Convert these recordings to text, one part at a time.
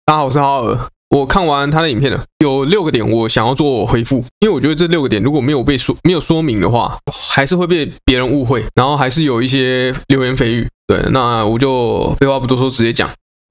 大家好，我是浩尔。我看完他的影片了，有6个点我想要做回复，因为我觉得这6个点如果没有说明的话，还是会被别人误会，然后还是有一些流言蜚语。对，那我就废话不多说，直接讲。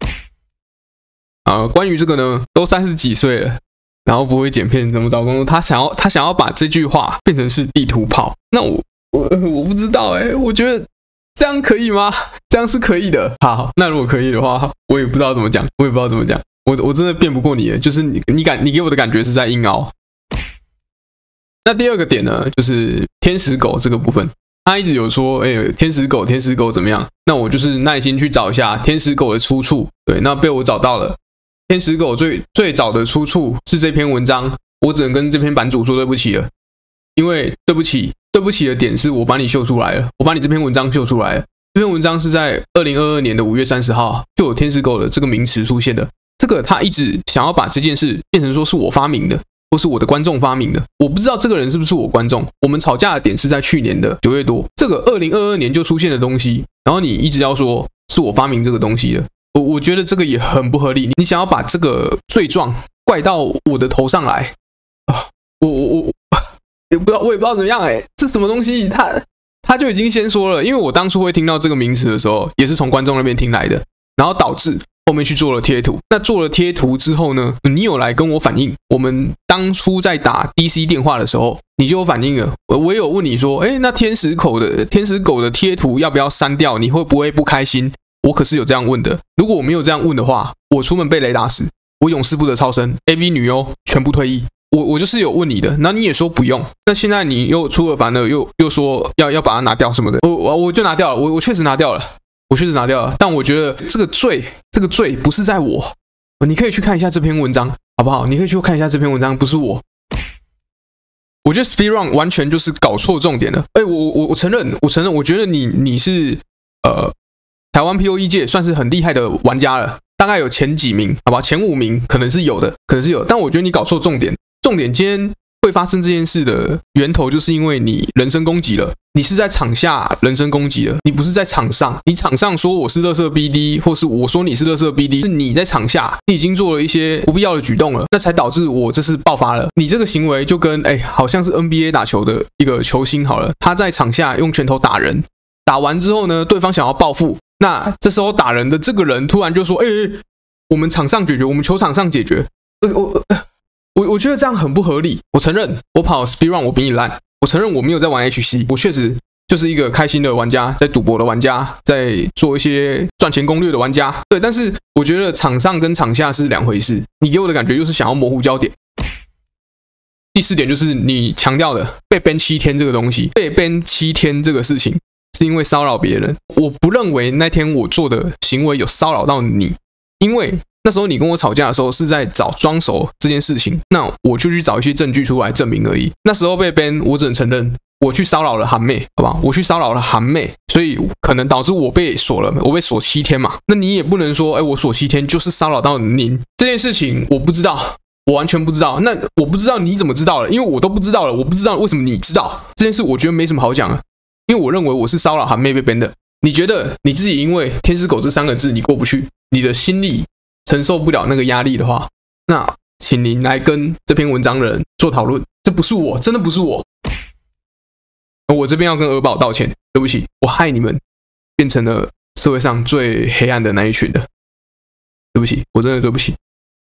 关于这个呢，都30几岁了，然后不会剪片，怎么找工作？他想要把这句话变成是地图炮，那我不知道我觉得这样可以吗？这样是可以的。好，那如果可以的话，我也不知道怎么讲，我真的辩不过你了，就是你给我的感觉是在硬凹。那第2个点呢，就是天使狗这个部分，他一直有说，天使狗怎么样？那我就是耐心去找一下天使狗的出处。对，那被我找到了。天使狗最早的出处是这篇文章，我只能跟这篇版主说对不起了，因为对不起的点是我把你秀出来了，我把你这篇文章秀出来了。这篇文章是在2022年的5月30号就有天使狗的这个名词出现的。这个他一直想要把这件事变成说是我发明的，或是我的观众发明的。我不知道这个人是不是我观众。我们吵架的点是在去年的9月多，这个2022年就出现的东西，然后你一直要说是我发明这个东西的。我觉得这个也很不合理，你想要把这个罪状怪到我的头上来我也不知道怎么样这什么东西？他就已经先说了，因为我当初会听到这个名词的时候，也是从观众那边听来的，然后导致后面去做了贴图。那做了贴图之后呢，你有来跟我反映，我们当初在打 DC 电话的时候，你就有反映了。我也有问你说，那天使狗的贴图要不要删掉？你会不会不开心？我可是有这样问的。如果我没有这样问的话，我出门被雷打死，我永世不得超生 ，AV 女优全部退役。我就是有问你的，那你也说不用。那现在你又出尔反尔，又说要把它拿掉什么的，我就拿掉了，我确实拿掉了，但我觉得这个罪不是在我。你可以去看一下这篇文章，好不好？你可以去看一下这篇文章，不是我。我觉得 Speedrun 完全就是搞错重点了。我承认，我觉得你是台湾 POE 界算是很厉害的玩家了，大概有前几名，好吧，前5名可能是有的，但我觉得你搞错重点。重点今天会发生这件事的源头，就是因为你人身攻击了，你是在场下人身攻击了，你不是在场上。你场上说我是垃圾 BD， 或是我说你是垃圾 BD， 是你在场下你已经做了一些不必要的举动了，那才导致我这次爆发了。你这个行为就跟好像是 NBA 打球的一个球星好了，他在场下用拳头打人，打完之后呢，对方想要报复，那这时候打人的这个人突然就说，我们场上解决，我们球场上解决。我觉得这样很不合理。我承认我跑 Speedrun 我比你烂，我承认我没有在玩 HC， 我确实就是一个开心的玩家，在赌博的玩家，在做一些赚钱攻略的玩家。对，但是我觉得场上跟场下是2回事，你给我的感觉就是想要模糊焦点。第4点就是你强调的被 ban 7天这个东西，被 ban 7天这个事情是因为骚扰别人。我不认为那天我做的行为有骚扰到你，因为那时候你跟我吵架的时候是在找装熟这件事情，那我就去找一些证据出来证明而已。那时候被 ban， 我只能承认我去骚扰了韩妹，好吧，我去骚扰了韩妹，所以可能导致我被锁了，我被锁7天嘛。那你也不能说，我锁7天就是骚扰到您这件事情，我不知道，我完全不知道。那我不知道你怎么知道了？因为我都不知道了，我不知道为什么你知道这件事，我觉得没什么好讲的，因为我认为我是骚扰韩妹被 ban 的。你觉得你自己因为天使狗这3个字你过不去，你的心理承受不了那个压力的话，那请您来跟这篇文章的人做讨论。这不是我，真的不是我。我这边要跟尔宝道歉，对不起，我害你们变成了社会上最黑暗的那一群的，对不起，我真的对不起。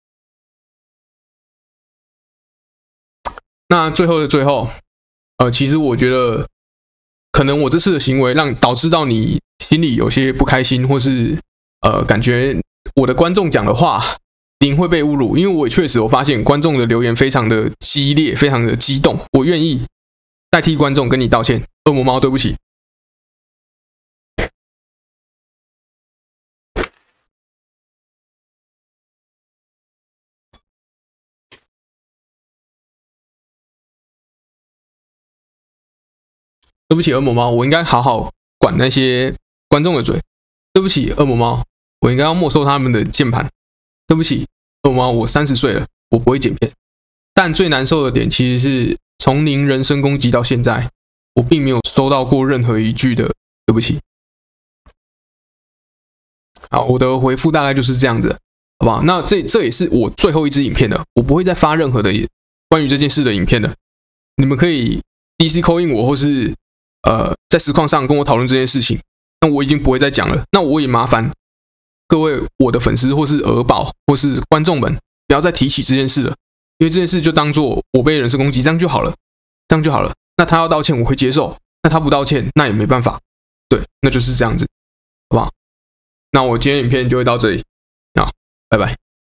那最后的最后，其实我觉得可能我这次的行为导致到你心里有些不开心，或是感觉我的观众讲的话您会被侮辱，因为我确实发现观众的留言非常的激烈，非常的激动，我愿意代替观众跟你道歉。恶魔猫，对不起。对不起，恶魔猫，我应该好好管那些观众的嘴。对不起，恶魔猫，我应该要没收他们的键盘。对不起，恶魔猫，我30岁了，我不会剪片。但最难受的点其实是从您人身攻击到现在，我并没有收到过任何一句的对不起。好，我的回复大概就是这样子。 好不好？那这也是我最后一支影片了，我不会再发任何的关于这件事的影片了。你们可以 DC call in 我，或是在实况上跟我讨论这件事情。那我已经不会再讲了。那我也麻烦各位我的粉丝或是鹅宝或是观众们，不要再提起这件事了，因为这件事就当做我被人身攻击，这样就好了，这样就好了。那他要道歉，我会接受；那他不道歉，那也没办法。对，那就是这样子，好不好？那我今天影片就会到这里，好，拜拜。